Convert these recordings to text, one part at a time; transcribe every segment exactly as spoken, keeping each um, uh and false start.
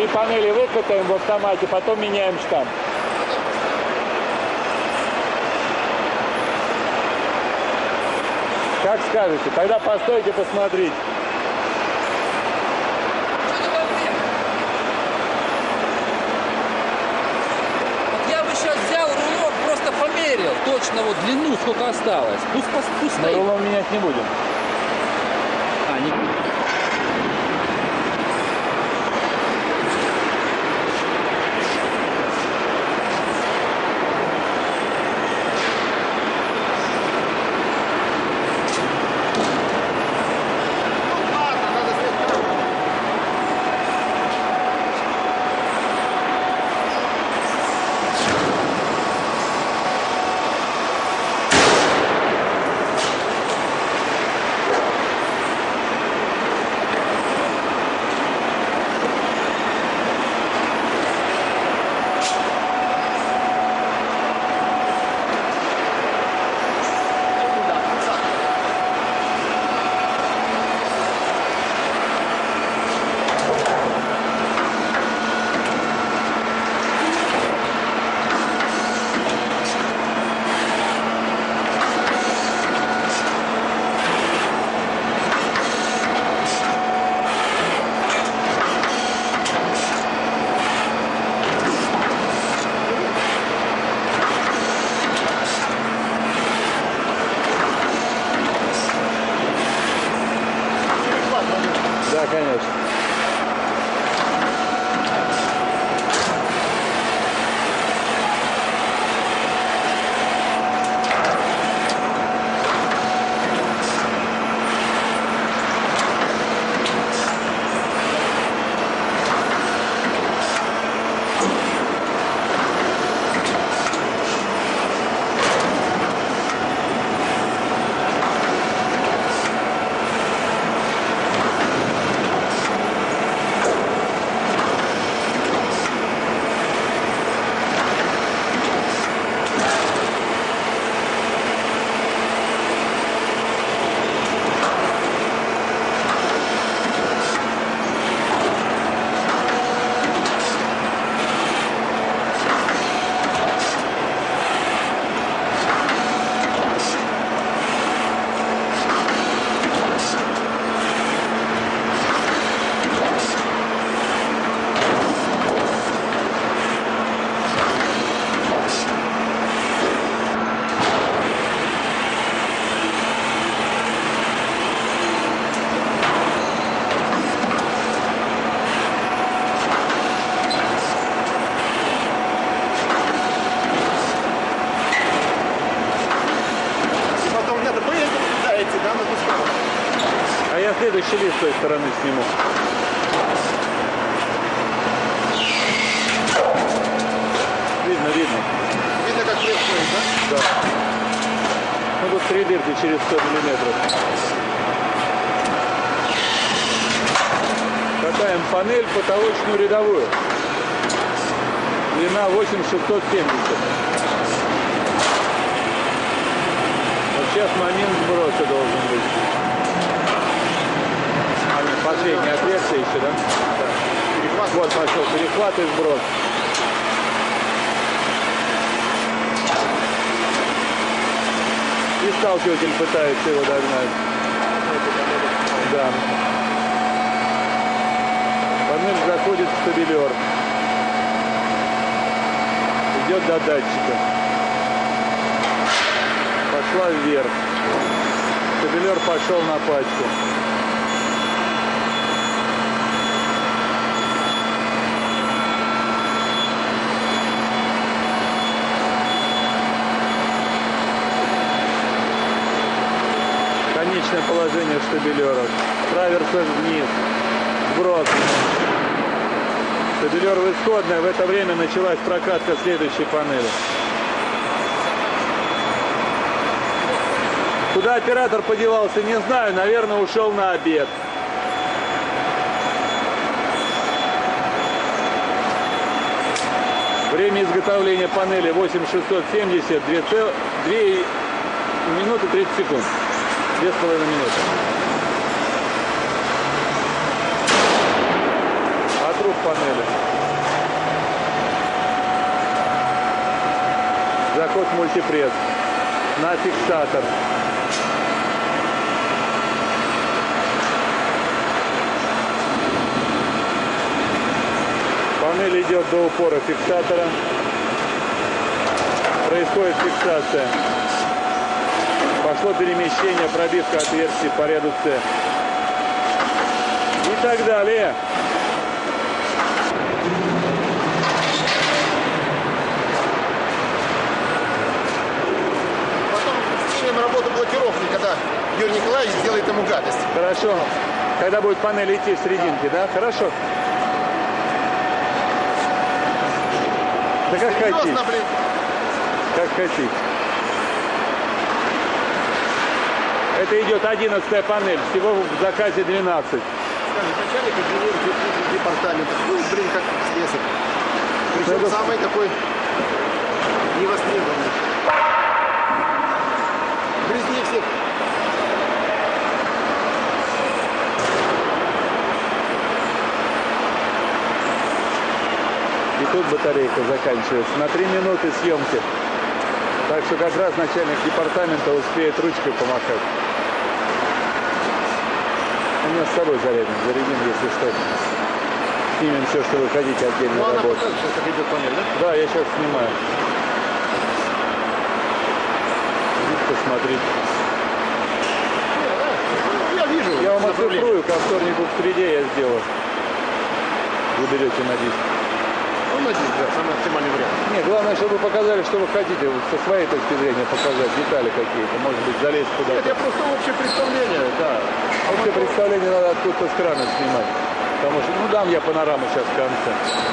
три панели выкатаем в автомате, потом меняем штамп. Как скажете, тогда постойте, посмотрите. Вот я бы сейчас взял рулон, просто померил точно вот длину, сколько осталось. Пусть, пусть стоит. Мы рулон менять не будем. А, не... Да, конечно. А я следующий лист с той стороны сниму. Видно, видно. Видно, как лес стоит, да? Да. Ну тут три дырки через сто миллиметров. Катаем панель потолочную рядовую. Длина восемь шестьсот семьдесят. Вот сейчас момент сброса должен быть. Последний отверстие еще, да? Перехват. Вот пошел перехват и сброс. И сталкиватель пытается его догнать. Да. Панель заходит в стабилер. Идет до датчика. Пошла вверх. Стабилер пошел на пачку. Конечное положение штабелера. Траверса вниз. Сброс. Штабелер в исходное. В это время началась прокатка следующей панели. Куда оператор подевался, не знаю. Наверное, ушел на обед. Время изготовления панели восемь шестьсот семьдесят, две минуты тридцать секунд. Две с половиной минуты. От вокруг панели. Заход мультипресс на фиксатор. Панель идет до упора фиксатора. Происходит фиксация. Пошло перемещение, пробивка отверстий по ряду С. И так далее. Потом снимем работу блокировки, когда Юрий Николаевич сделает ему гадость. Хорошо. Когда будет панель идти в серединке, да? Хорошо. Да как хотите. Серьезно, блин. Как хотите. Это идет одиннадцатая панель. Всего в заказе двенадцать. Скажи, начальник инженерии департамента. Ну, блин, как слесарь. Причем Это... самый такой невостребованный. Грязнее всех. И тут батарейка заканчивается. На три минуты съемки. Так что как раз начальник департамента успеет ручкой помахать. У меня с собой зарядим. Зарядим, если что. Снимем все, что вы хотите отдельно Ну, она работать. покажет, сейчас как идет панель, да? Да, я сейчас снимаю. Вид посмотрите. Я вижу. Я вам направление. оцифрую, ко вторнику в среде я сделаю. Вы берете на диск. Ну, надеюсь, да, самый оптимальный вариант. Не, главное, чтобы вы показали, что вы хотите. Вот со своей точки зрения показать детали какие-то. Может быть, залезть Нет, куда-то. я просто общее представление, да. Общее представление надо откуда-то с крана снимать. Потому что, ну, дам я панораму сейчас в конце.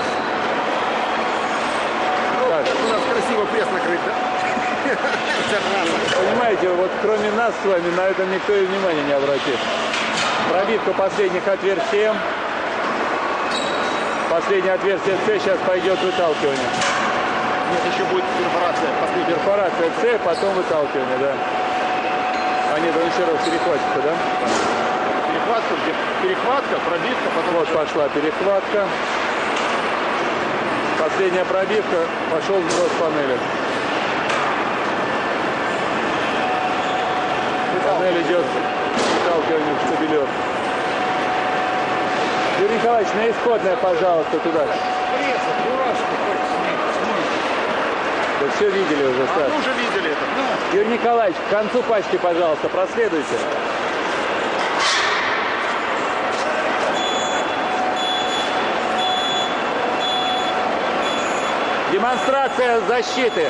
Ну, Так. как у нас красиво пресс накрыт, да? Понимаете, вот кроме нас с вами на это никто и внимания не обратит. Пробивка последних отверстий М. Последнее отверстие С сейчас пойдет выталкивание. Нет, еще будет перфорация. Последняя. Перфорация С, потом выталкивание, да. А нет, он еще раз перехватится, да? Перехватка, где перехватка, пробивка, потом Вот уже- пошла перехватка. Последняя пробивка, пошел сброс панели. Панель идет выталкивание в штабелер. Юрий Николаевич, на исходное, пожалуйста, туда. Пресса, дурашка, хоть смой. Вы все видели уже, А Саш. мы уже видели это. Юрий Николаевич, к концу пачки, пожалуйста, проследуйте. Демонстрация защиты.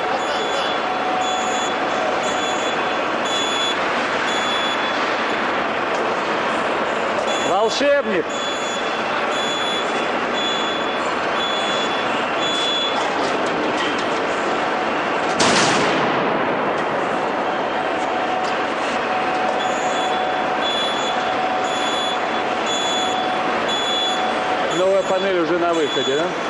Волшебник. Новая панель уже на выходе, да?